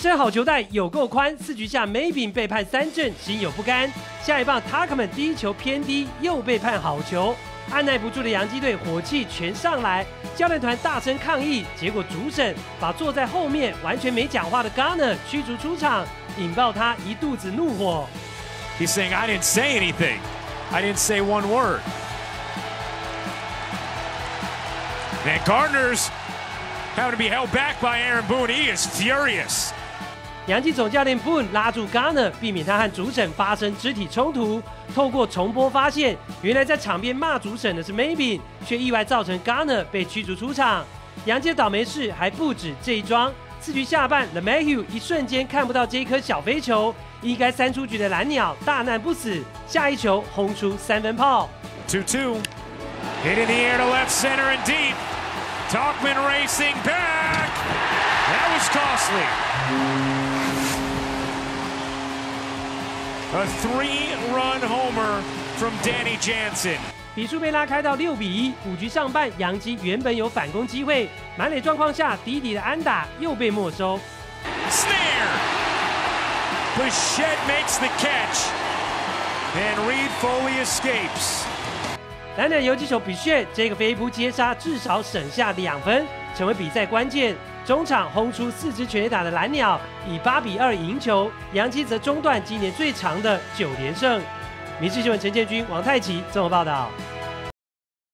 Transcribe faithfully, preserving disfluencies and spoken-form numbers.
生好球带有够宽，四局下梅饼被判三振，心有不甘。下一棒塔克曼第一球偏低，又被判好球。按耐不住的洋基队火气全上来，教练团大声抗议，结果主审把坐在后面完全没讲话的 Garner 驱逐出场，引爆他一肚子怒火。 He's saying, "I didn't say anything. I didn't say one word." And Gardner's having to be held back by Aaron Boone. He is furious. 洋基总教练 Boone 拉住 Garner， 避免他和主审发生肢体冲突。透过重播发现，原来在场边骂主审的是 Maybin， 却意外造成 Garner 被驱逐出场。洋基的倒霉事还不止这一桩。四局下半 ，LeMahieu 一瞬间看不到这一颗小飞球，应该三出局的蓝鸟大难不死，下一球轰出三分炮。 two two, hit in the air to left center and deep. Tauchman racing back. That was costly. A three-run homer from Danny Jansen. 比数被拉开到六比一，五局上半，洋基原本有反攻机会，满垒状况下，底底的安打又被没收。 Snare. Bichette makes the catch, and Reed Foley escapes. 蓝鸟游击手比炫这个飞扑接杀，至少省下两分，成为比赛关键。中场轰出四支全垒打的蓝鸟，以八比二赢球。洋基则中断今年最长的九连胜。民事新闻陈建军、王太奇综合报道。